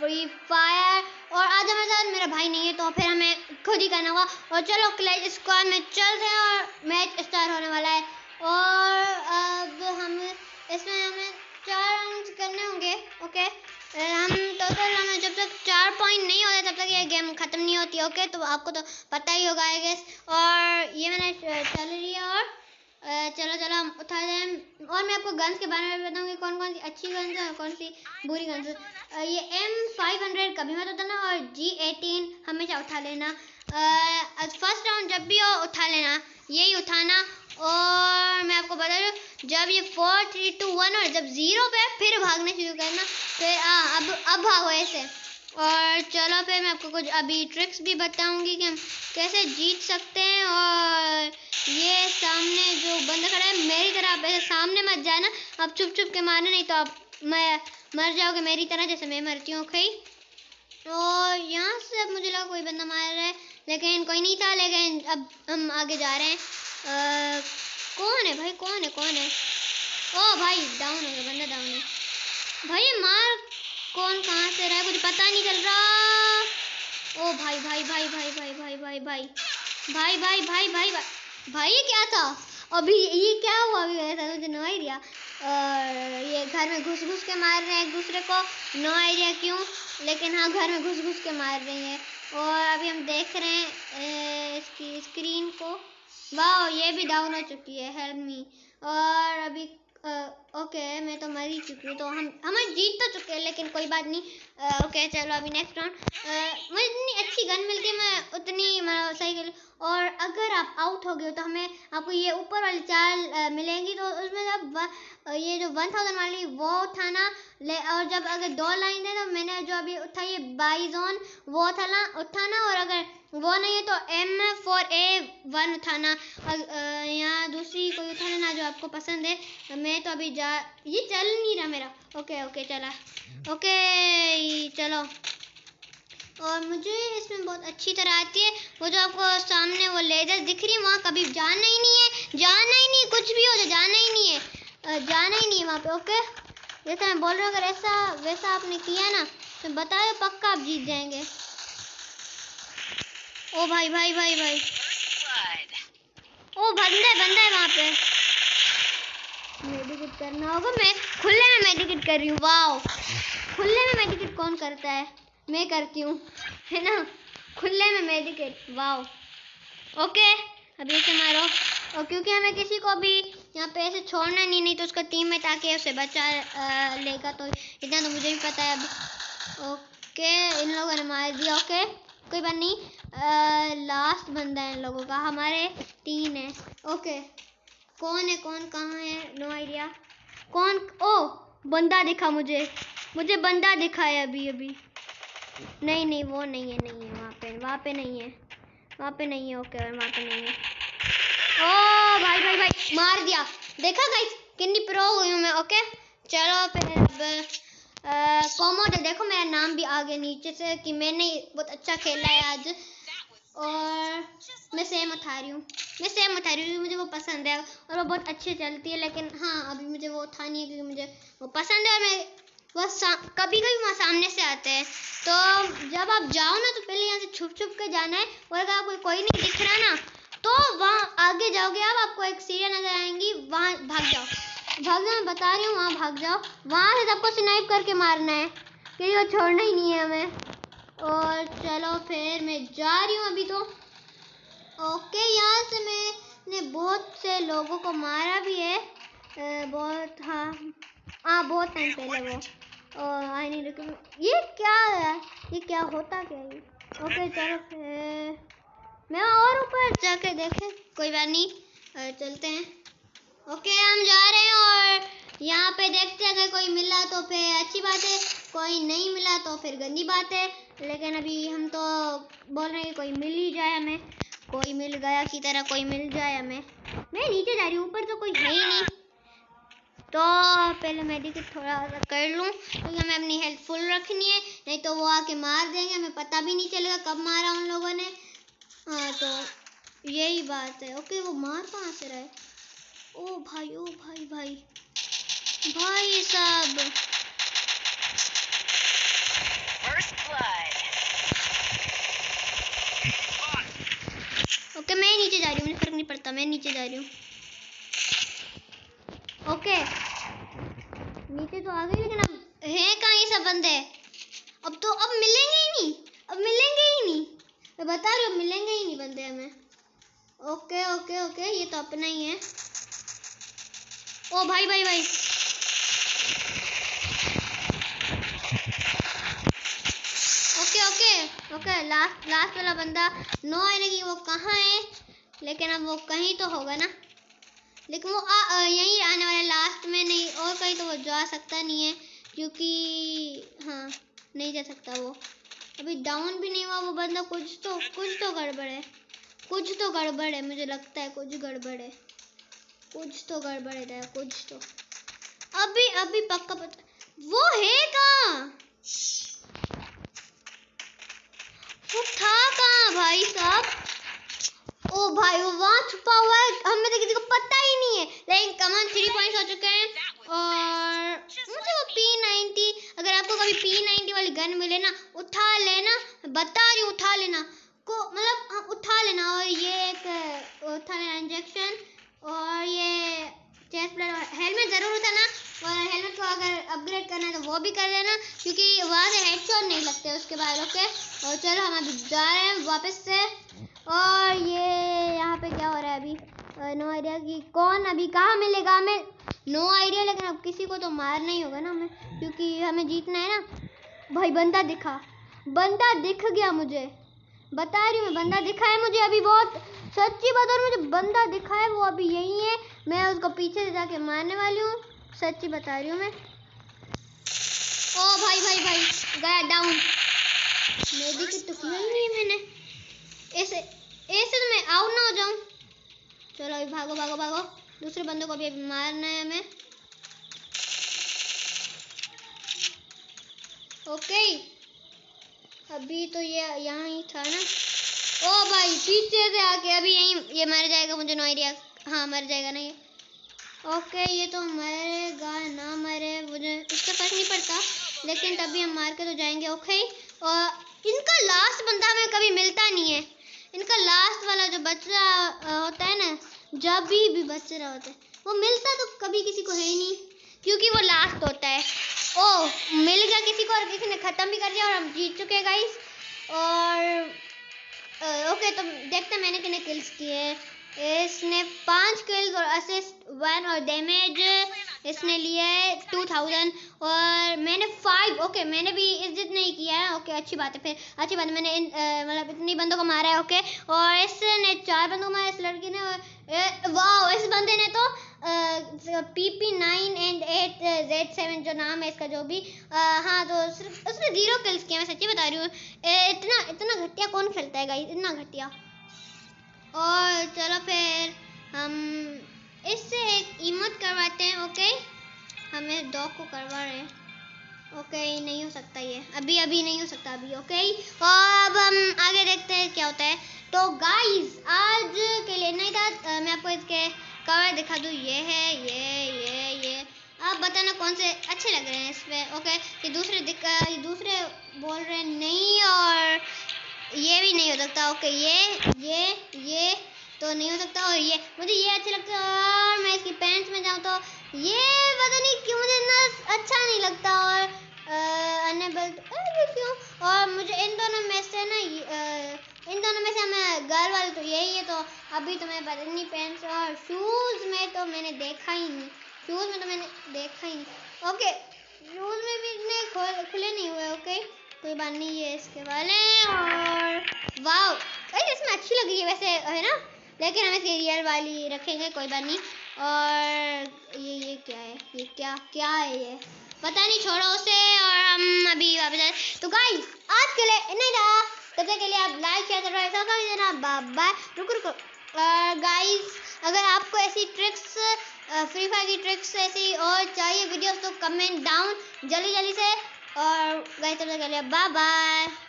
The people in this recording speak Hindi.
Free fire. और आज हमारे साथ मेरा भाई नहीं है तो फिर हमें खुद ही करना होगा। और चलो क्लैश स्क्वाड में चलते हैं और मैच स्टार्ट होने वाला है। और अब हम इसमें हमें 4 राउंड करने होंगे। ओके, हम टोटल हमें जब तक 4 पॉइंट नहीं होते तब तक ये गेम ख़त्म नहीं होती। ओके, तो आपको तो पता ही होगा आई गेस। और ये मैंने चल रही है और चलो हम उठा दें। और मैं आपको गन्स के बारे में बताऊंगी, कौन कौन सी अच्छी गन्स है और कौन सी बुरी गन्स है। ये M500 कभी मत उठाना और G18 हमेशा उठा लेना। फर्स्ट राउंड जब भी हो उठा लेना, यही उठाना। और मैं आपको बता दूँ, जब ये 4 3 2 1 और जब 0 पे फिर भागना शुरू करना। फिर अब भागो ऐसे। और चलो फिर मैं आपको कुछ अभी ट्रिक्स भी बताऊंगी कि हम कैसे जीत सकते हैं। और ये सामने जो बंदा खड़ा है मेरी तरह, आप ऐसे सामने मत जाना, आप चुप चुप के मारना, नहीं तो आप मर जाओगे मेरी तरह जैसे मैं मरती हूँ। ओके, और यहाँ से अब मुझे लगा कोई बंदा मार रहा है लेकिन कोई नहीं था। लेकिन अब हम आगे जा रहे हैं। कौन है भाई, कौन है? ओ भाई डाउन हो गया, बंदा डाउन है भाई। मार कौन कहाँ से रहा है कुछ पता नहीं चल रहा। ओ भाई भाई ये क्या था अभी? ये क्या हुआ अभी? ऐसा मुझे नो आइडिया। ये घर में घुस के मार रहे हैं एक दूसरे को, नो आइडिया क्यों, लेकिन हाँ घर में घुस के मार रही हैं। और अभी हम देख रहे हैं इसकी स्क्रीन को। वाह, ये भी डाउन हो चुकी है, हेल्प मी। और अभी ओके, मैं तो मर ही चुकी हूँ, तो हम जीत तो चुके हैं लेकिन कोई बात नहीं। ओके चलो अभी नेक्स्ट राउंड। मुझे इतनी अच्छी गन मिलती है, मैं उतनी सही कर। और अगर आप आउट हो गए तो आपको ये ऊपर वाली 4 मिलेंगी, तो उसमें जब ये जो 1000 वाली वो उठाना। और जब अगर 2 लाइन है तो मैंने जो अभी उठाई है बाइजोन वो उठाना। और अगर वो नहीं है तो M4A1 उठाना। यहाँ दूसरी कोई उठा लेना जो आपको पसंद है। मैं तो अभी ये चल नहीं रहा मेरा। ओके चला। ओके चलो। और मुझे इसमें बहुत अच्छी तरह आती है वो जो आपको सामने वो लेजर दिख रही है, वहाँ कभी जाना ही नहीं, कुछ भी हो जाए जाना ही नहीं है वहाँ पे। ओके, जैसा मैं बोल रहा हूँ, अगर ऐसा वैसा आपने किया ना तो बताओ पक्का आप जीत जाएंगे। ओ भाई ओ बंदा है वहाँ पे, मेडिकेट करना होगा। मैं खुले में मेडिकेट कर रही हूँ। वाओ, खुले में मेडिकेट कौन करता है? मैं करती हूँ, है ना, खुले में मेडिकेट। वाओ, ओके अभी इसे मारो। और क्योंकि हमें किसी को भी यहाँ पे ऐसे छोड़ना नहीं तो उसका टीममेट आके उसे बचा लेगा, तो इतना तो मुझे भी पता है अब। ओके, इन लोगों ने मार दिया। ओके कोई बात नहीं, लास्ट बंदा है इन लोगों का, हमारे 3 है। ओके, कौन है, कौन कहाँ है, नो आइडिया। कौन? ओ बंदा दिखा मुझे बंदा दिखा है अभी। नहीं वो नहीं है वहाँ पे नहीं है। ओके वहाँ पे नहीं है। ओ भाई मार दिया, देखा गाइस कितनी प्रो हुई हूँ मैं। ओके चलो फिर अब कोमोडो देखो मेरा नाम भी आ गया नीचे से कि मैंने बहुत अच्छा खेला है आज। और मैं सेम उठा रही हूँ मुझे वो पसंद है और वो बहुत अच्छी चलती है। लेकिन हाँ अभी मुझे वो उठानी है क्योंकि मुझे वो पसंद है। और मैं वो कभी वहाँ सामने से आते हैं, तो जब आप जाओ ना तो पहले यहाँ से छुप के जाना है। और अगर आपको कोई नहीं दिख रहा ना तो वहाँ आगे जाओगे आपको एक सीढ़ियाँ नजर आएंगी, वहाँ भाग जाओ। मैं बता रही हूँ, वहाँ भाग जाओ। वहाँ से सबको स्नाइप करके मारना है क्योंकि वो छोड़ना ही नहीं है हमें। और चलो फिर मैं जा रही हूँ अभी तो। ओके, यहाँ से मैंने बहुत से लोगों को मारा भी है, बहुत बहुत टाइम पहले वो। आई नहीं रुक, ये क्या है, ये क्या होता क्या है? ओके चलो फिर मैं और ऊपर जाके देखें, कोई बात नहीं, चलते हैं। ओके हम जा रहे हैं और यहाँ पे देखते हैं अगर कोई मिला तो फिर अच्छी बात है, कोई नहीं मिला तो फिर गंदी बात है। लेकिन अभी हम तो बोल रहे हैं कोई मिल ही जाए हमें, कोई मिल गया की तरह कोई मिल जाए हमें। मैं नीचे जा रही हूँ, ऊपर तो कोई है ही नहीं। तो पहले मेडिकेट थोड़ा सा कर लूँ क्योंकि हमें अपनी हेल्थ फुल रखनी है, नहीं तो वो आके मार देंगे, हमें पता भी नहीं चलेगा कब मारा उन लोगों ने। हाँ तो यही बात है। ओके वो मार कहाँ से रहा है? ओ भाई साहब, ओके मैं नीचे जा रही हूँ, मुझे फर्क नहीं पड़ता, मैं नीचे जा रही हूँ। ओके नीचे तो आ गई, लेकिन अब है कहाँ ये सब बंदे? अब मिलेंगे ही नहीं, अब मिलेंगे ही नहीं, मैं बता रही हूँ, मिलेंगे ही नहीं बंदे हमें। ओके ओके ओके ये तो अपना ही है। ओ भाई भाई भाई ओके ओके ओके लास्ट वाला बंदा, नो आने की वो कहाँ है, लेकिन अब वो कहीं तो होगा ना, लेकिन वो यहीं आने वाला लास्ट में, नहीं और कहीं तो वो जा सकता नहीं है, क्योंकि हाँ नहीं जा सकता वो, अभी डाउन भी नहीं हुआ वो बंदा। कुछ तो गड़बड़ है, कुछ तो गड़बड़ है, मुझे लगता है कुछ गड़बड़ है, कुछ तो गड़बड़ है, कुछ तो अभी पक्का पता। वो है कहाँ? वो था कहाँ भाई साहब? ओ भाई वो वहाँ छुपा हुआ है, हमें तो किसी को पता ही नहीं है। लेकिन कमन 3 पॉइंट्स हो चुके हैं, और मुझे वो P90, अगर आपको कभी P90 वाली गन मिले ना, उठा लेना, बता रही हूँ, उठा लेना को, मतलब उठा लेना। और ये एक उठा लेना इंजेक्शन, और ये चेस्ट प्लेट और हेलमेट जरूर उठाना, और हेलमेट को अगर अपग्रेड करना है तो वो भी कर लेना, क्योंकि वहाँ से हेडशॉट नहीं लगते उसके बाद। ओके और चलो हम अभी जा रहे हैं वापस से। और ये यहाँ पे क्या हो रहा है अभी? नो आइडिया कि कौन अभी कहाँ मिलेगा हमें, नो आइडिया, लेकिन अब किसी को तो मारना ही होगा ना हमें, क्योंकि हमें जीतना है ना। भाई बंदा दिख गया मुझे, बता रही हूँ मैं, बंदा दिखा है मुझे अभी, बहुत सच्ची बता रही हूँ, मुझे बंदा दिखा है, वो अभी यही है, मैं उसको पीछे से जाके मारने वाली हूँ, सच्ची बता रही हूँ मैं। ओ भाई भाई भाई गया डाउन, मेरी की तो किया ही नहीं है मैंने, ऐसे तो मैं आउट ना हो जाऊं। चलो अभी भागो भागो भागो, दूसरे बंदे को भी मारना है हमें। ओके अभी तो ये यहाँ ही था ना। ओ भाई पीछे से आके अभी यहीं ये मर जाएगा, मुझे नो आइडिया, हाँ मर जाएगा ना ये। ओके ये तो मरेगा ना मरे मुझे इसका फर्क नहीं पड़ता, लेकिन तभी हम मार के तो जाएंगे। ओके और इनका लास्ट बंदा हमें कभी मिलता नहीं है, इनका लास्ट वाला जो बच्चा होता है ना, जब भी बच रहा होता है वो मिलता तो कभी किसी को है ही नहीं, क्योंकि वो लास्ट होता है। ओ मिल गया किसी को, और किसी ने खत्म भी कर दिया, और हम जीत चुके गाइस। और ओके तो देखते हैं मैंने कितने किल्स किए। इसने 5 किल्स और असिस्ट 1 और डैमेज इसने लिए 2000, और मैंने 5। ओके मैंने भी इज्जत नहीं किया है। ओके अच्छी बात है, फिर अच्छी बात है, मैंने मतलब इतनी बंदों को मारा है। ओके और इसने 4 बंदों को मारा, इस लड़की ने, वाह इस बंदे ने तो PP9 एंड 8Z7 जो नाम है इसका, जो भी हाँ तो सिर्फ उसने 0 किल्स किया, मैं सच्ची बता रही हूँ। इतना घटिया कौन खेलता है गाइस, इतना घटिया। और चलो फिर हम इससे एक इमोट करवाते हैं। ओके हमें डॉग को करवा रहे हैं। ओके नहीं हो सकता ये, अभी नहीं हो सकता अभी। ओके और अब हम आगे देखते हैं क्या होता है। तो गाइस आज के लिए नहीं था, मैं आपको इसके कवर दिखा दूँ, ये है ये आप बताना कौन से अच्छे लग रहे हैं इस पे। ओके ये दूसरे बोल रहे हैं नहीं, और ये भी नहीं हो सकता। ओके ये तो नहीं हो सकता, और ये मुझे ये अच्छे लगते हैं, और मैं इसकी पैंट्स में जाऊँ तो ये पता नहीं क्यों मुझे इतना अच्छा नहीं लगता, और अनेबल क्यों। और मुझे इन दोनों में से मैं गर्ल वाले तो यही है, तो अभी तो मैं पता नहीं पैंट्स, और शूज़ में तो मैंने देखा ही नहीं, ओके शूज़ में भी इतने खुले नहीं हुए। ओके कोई बात नहीं, ये इसके वाले, और वाव इसमें अच्छी लगी है वैसे है ना, लेकिन हम इसकी रियल वाली रखेंगे, कोई बात नहीं। और ये क्या है, ये क्या है ये पता नहीं, छोड़ो उसे, और हम अभी वापस आए। तो गाइस आज के लिए नहीं था, तब तक के लिए आप लाइक शेयर सब्सक्राइब कर देना। बाय। रुको गाइस अगर आपको ऐसी ट्रिक्स फ्री फायर की ट्रिक्स ऐसी और चाहिए वीडियोस, तो कमेंट डाउन जल्दी से। और गाइस तब तक के लिए बाय।